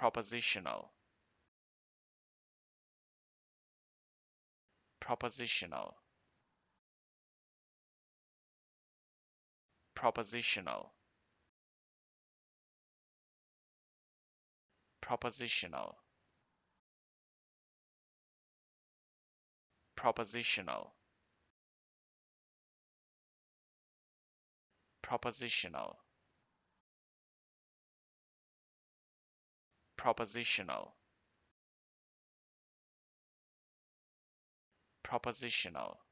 propositional, propositional, propositional, propositional, propositional, propositional, propositional, propositional,